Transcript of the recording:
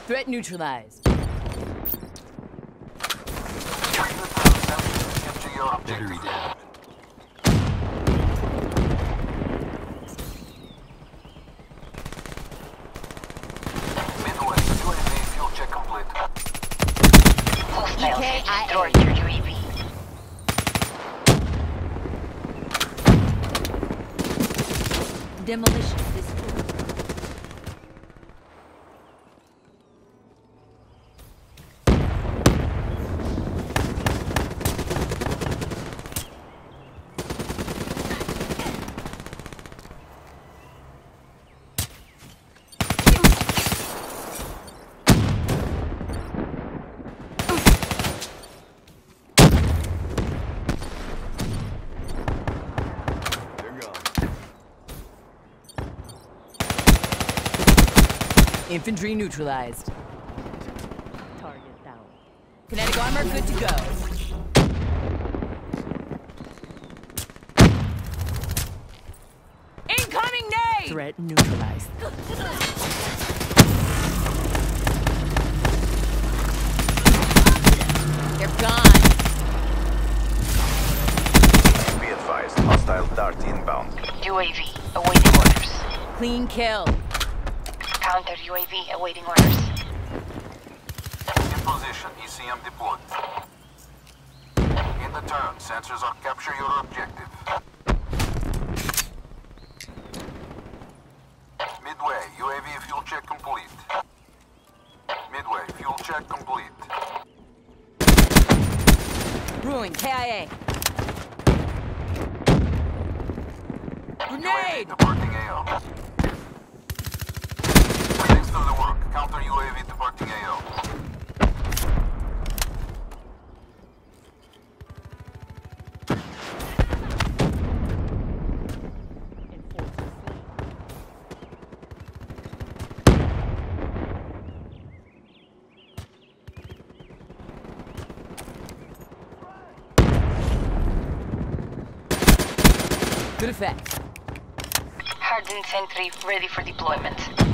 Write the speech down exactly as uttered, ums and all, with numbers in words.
Threat neutralized. Battery down. Midway, U A V fuel check complete. Hostiles E K I A. destroyed your U A V. Demolition destroyed. Infantry neutralized. Target down. Kinetic armor good to go. Incoming nade! Threat neutralized. They're gone. Be advised, hostile dart inbound. U A V awaiting orders. Clean kill. Counter U A V awaiting orders. In position, E C M deployed. In the turn, sensors are capture your objective. Midway, U A V fuel check complete. Midway, fuel check complete. Brewing K I A. U A V Grenade! departing A O. Thanks to the work. Counter U A V departing A O. Good effect. Hardened sentry ready for deployment.